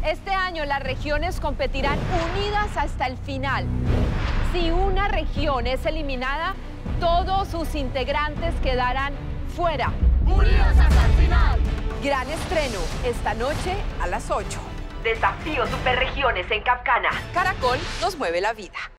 Este año las regiones competirán unidas hasta el final. Si una región es eliminada, todos sus integrantes quedarán fuera. ¡Unidos hasta el final! Gran estreno esta noche a las 8. Desafío Superregiones en Capcana. Caracol nos mueve la vida.